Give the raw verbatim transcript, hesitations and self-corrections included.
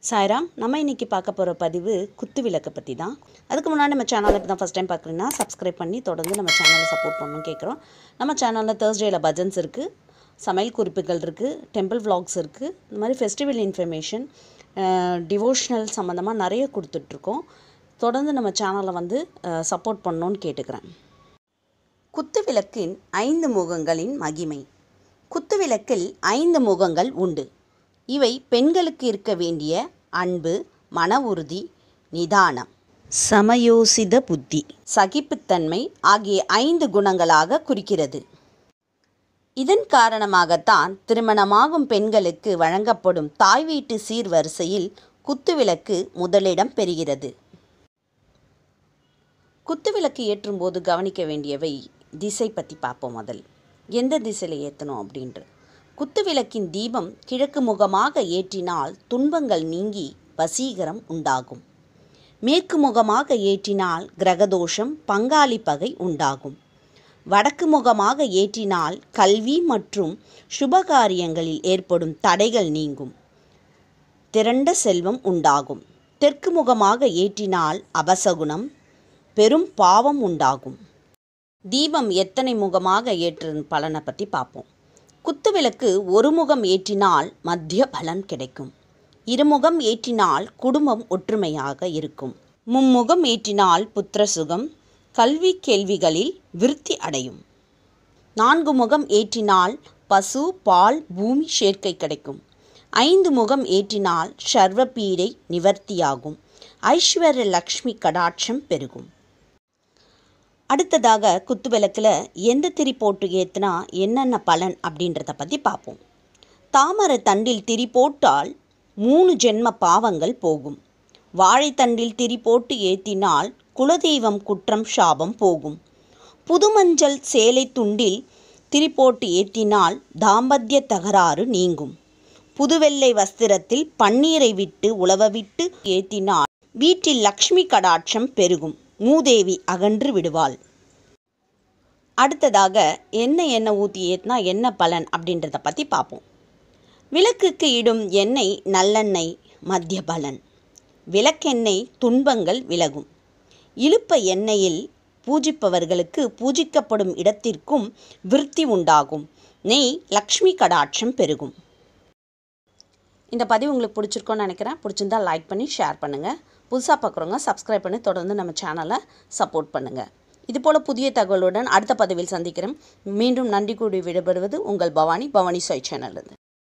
சாய்ராம், நம்ம இன்றைக்கி பார்க்க போகிற பதிவு குத்து விளக்கை பற்றி தான். அதுக்கு முன்னாடி நம்ம சேனலை இப்போ தான் ஃபஸ்ட் டைம் பார்க்குறீங்கன்னா சப்ஸ்கிரைப் பண்ணி தொடர்ந்து நம்ம சேனலை சப்போர்ட் பண்ணணும்னு கேட்குறோம். நம்ம சேனலில் தேர்ஸ்டேயில் பஜன்ஸ் இருக்குது, சமையல் குறிப்புகள் இருக்குது, டெம்பிள் விளாக்ஸ் இருக்குது, இந்த மாதிரி ஃபெஸ்டிவல் இன்ஃபர்மேஷன், டிவோஷனல் சம்மந்தமாக நிறைய கொடுத்துட்ருக்கோம். தொடர்ந்து நம்ம சேனலை வந்து சப்போர்ட் பண்ணணுன்னு கேட்டுக்கிறேன். குத்து விளக்கின் ஐந்து முகங்களின் மகிமை. குத்து விளக்கில் ஐந்து முகங்கள் உண்டு. இவை பெண்களுக்கு இருக்க வேண்டிய அன்பு, மன உறுதி, நிதானம், சமயோசித புத்தி, சகிப்புத்தன்மை ஆகிய ஐந்து குணங்களாக குறிக்கிறது. இதன் காரணமாகத்தான் திருமணமாகும் பெண்களுக்கு வழங்கப்படும் தாய் வீட்டு சீர்வரிசையில் குத்துவிளக்கு முதலிடம் பெறுகிறது. குத்துவிளக்கு ஏற்றும் போது கவனிக்க வேண்டியவை திசை பற்றி பார்ப்போம். முதல் எந்த திசையில் ஏற்றணும் அப்படின்ற. குத்துவிளக்கின் தீபம் கிழக்கு முகமாக ஏற்றினால் துன்பங்கள் நீங்கி வசீகரம் உண்டாகும். மேற்கு முகமாக ஏற்றினால் கிரகதோஷம், பங்காளி பகை உண்டாகும். வடக்கு முகமாக ஏற்றினால் கல்வி மற்றும் சுபகாரியங்களில் ஏற்படும் தடைகள் நீங்கும், திரண்ட செல்வம் உண்டாகும். தெற்கு முகமாக ஏற்றினால் அபசகுணம், பெரும் பாவம் உண்டாகும். தீபம் எத்தனை முகமாக ஏற்ற பலனை பற்றி பார்ப்போம். குத்துவிளக்கு ஒரு முகம் ஏற்றினால் மத்திய பலன் கிடைக்கும். இருமுகம் ஏற்றினால் குடும்பம் ஒற்றுமையாக இருக்கும். மும்முகம் ஏற்றினால் புத்திர சுகம், கல்வி கேள்விகளில் விருத்தி அடையும். நான்கு முகம் ஏற்றினால் பசு, பால், பூமி சேர்க்கை கிடைக்கும். ஐந்து முகம் ஏற்றினால் சர்வ பீடை நிவர்த்தியாகும். ஐஸ்வர்ய லக்ஷ்மி கடாட்சம் பெருகும். அடுத்ததாக குத்துவிளக்கில் எந்த திரி போட்டு ஏற்றினா என்னென்ன பலன் அப்படின்றத பற்றி பார்ப்போம். தாமரை தண்டில் திரி போட்டால் மூணு ஜென்ம பாவங்கள் போகும். வாழைத்தண்டில் திரி போட்டு ஏற்றினால் குலதெய்வம் குற்றம் சாபம் போகும். புதுமஞ்சள் சேலை துண்டில் திரி போட்டு ஏற்றினால் தாம்பத்திய தகராறு நீங்கும். புதுவெள்ளை வஸ்திரத்தில் பன்னீரை விட்டு உலவ விட்டு ஏற்றினால் வீட்டில் லக்ஷ்மி கடாட்சம் பெருகும். மூதேவி அகன்று விடுவாள். அடுத்ததாக எண்ணெய் எண்ணெய் ஊற்றி ஏற்றினா என்ன பலன் அப்படின்றத பற்றி பார்ப்போம். விளக்குக்கு இடும் எண்ணெய் நல்லெண்ணெய் மத்திய பலன். விளக்கெண்ணெய் துன்பங்கள் விலகும். இழுப்ப எண்ணெயில் பூஜிப்பவர்களுக்கு பூஜிக்கப்படும் இடத்திற்கும் விருத்தி உண்டாகும். நெய் லக்ஷ்மி கடாட்சம் பெருகும். இந்த பதிவு உங்களுக்கு பிடிச்சிருக்கோன்னு நினைக்கிறேன். பிடிச்சிருந்தால் லைக் பண்ணி ஷேர் பண்ணுங்கள். புதுசாக பார்க்குறவங்க சப்ஸ்கிரைப் பண்ணி தொடர்ந்து நம்ம சேனலை சப்போர்ட் பண்ணுங்கள். இதுபோல் புதிய தகவலுடன் அடுத்த பதிவில் சந்திக்கிறேன். மீண்டும் நன்றி கூடி விடைபெறுவது உங்கள் பவானி, பவானி சாய் சேனலிருந்து.